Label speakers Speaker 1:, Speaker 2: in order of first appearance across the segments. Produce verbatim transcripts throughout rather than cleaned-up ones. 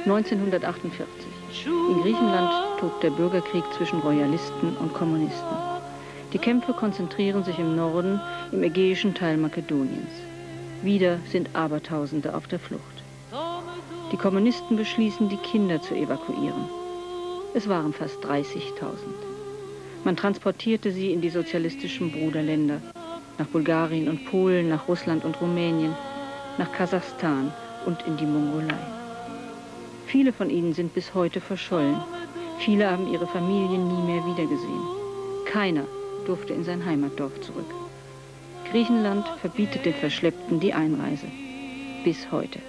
Speaker 1: neunzehnhundertachtundvierzig. In Griechenland tobt der Bürgerkrieg zwischen Royalisten und Kommunisten. Die Kämpfe konzentrieren sich im Norden, im ägäischen Teil Makedoniens. Wieder sind Abertausende auf der Flucht. Die Kommunisten beschließen, die Kinder zu evakuieren. Es waren fast dreißigtausend. Man transportierte sie in die sozialistischen Bruderländer, nach Bulgarien und Polen, nach Russland und Rumänien, nach Kasachstan und in die Mongolei. Viele von ihnen sind bis heute verschollen. Viele haben ihre Familien nie mehr wiedergesehen. Keiner durfte in sein Heimatdorf zurück. Griechenland verbietet den Verschleppten die Einreise. Bis heute.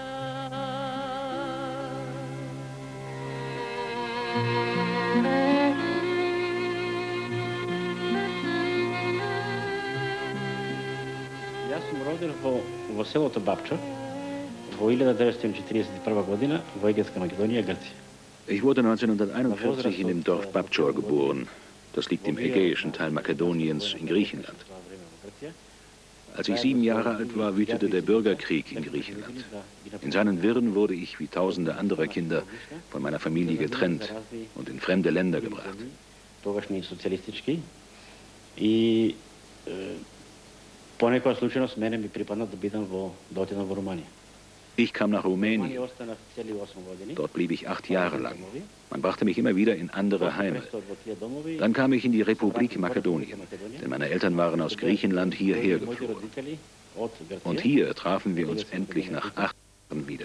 Speaker 2: Ja sam rođen u селото Бабчо, во hiljadu devetsto četrdeset prva godina, Vojvodska Makedonija, Grčija.
Speaker 3: Ich wurde neunzehnhunderteinundvierzig in dem Dorf Babčor geboren. Das liegt im ägäischen Teil Makedoniens in Griechenland. Als ich sieben Jahre alt war, wütete der Bürgerkrieg in Griechenland. In seinen Wirren wurde ich, wie tausende anderer Kinder, von meiner Familie getrennt und in fremde Länder gebracht. Ich kam nach Rumänien. Dort blieb ich acht Jahre lang. Man brachte mich immer wieder in andere Heime. Dann kam ich in die Republik Makedonien, denn meine Eltern waren aus Griechenland hierher geflogen. Und hier trafen wir uns endlich nach acht Jahren wieder.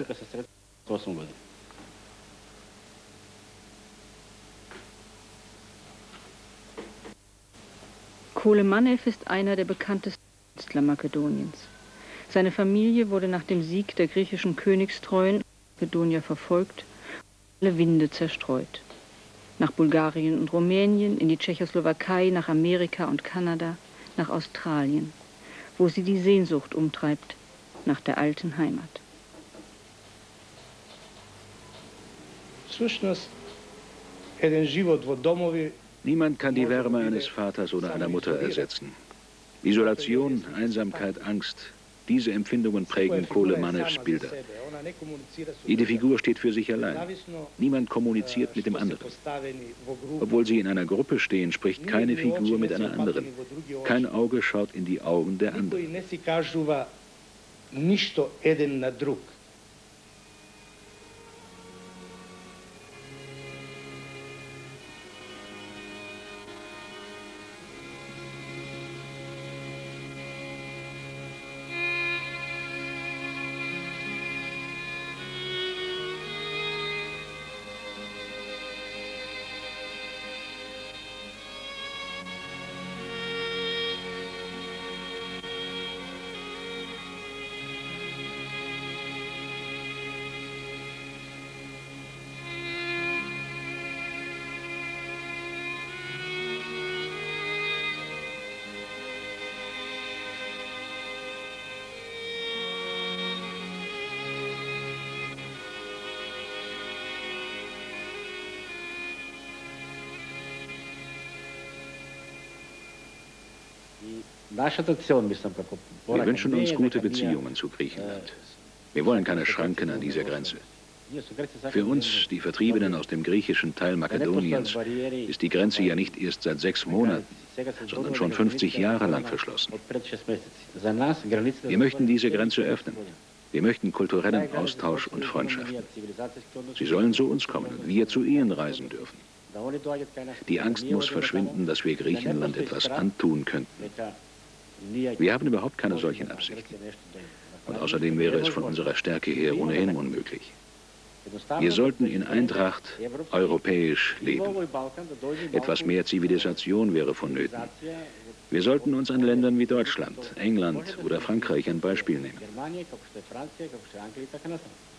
Speaker 1: Kolemannev ist einer der bekanntesten Künstler Makedoniens. Seine Familie wurde nach dem Sieg der griechischen Königstreuen Makedonier verfolgt und alle Winde zerstreut. Nach Bulgarien und Rumänien, in die Tschechoslowakei, nach Amerika und Kanada, nach Australien, wo sie die Sehnsucht umtreibt nach der alten Heimat.
Speaker 3: Niemand kann die Wärme eines Vaters oder einer Mutter ersetzen. Isolation, Einsamkeit, Angst, diese Empfindungen prägen Kolemannevs Bilder. Jede Figur steht für sich allein. Niemand kommuniziert mit dem anderen. Obwohl sie in einer Gruppe stehen, spricht keine Figur mit einer anderen. Kein Auge schaut in die Augen der anderen. Wir wünschen uns gute Beziehungen zu Griechenland. Wir wollen keine Schranken an dieser Grenze. Für uns, die Vertriebenen aus dem griechischen Teil Makedoniens, ist die Grenze ja nicht erst seit sechs Monaten, sondern schon fünfzig Jahre lang verschlossen. Wir möchten diese Grenze öffnen. Wir möchten kulturellen Austausch und Freundschaften. Sie sollen zu uns kommen und wir zu ihnen reisen dürfen. Die Angst muss verschwinden, dass wir Griechenland etwas antun könnten. Wir haben überhaupt keine solchen Absichten. Und außerdem wäre es von unserer Stärke her ohnehin unmöglich. Wir sollten in Eintracht europäisch leben. Etwas mehr Zivilisation wäre vonnöten. Wir sollten uns an Ländern wie Deutschland, England oder Frankreich ein Beispiel nehmen.